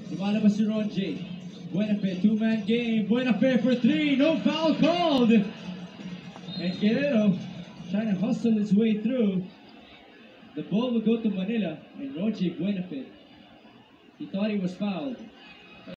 Lumalabas si Ronjay. Buenafe, two-man game. Buenafe for three. No foul called. And Guerrero trying to hustle his way through. The ball will go to Manila and Ronjay Buenafe. He thought he was fouled.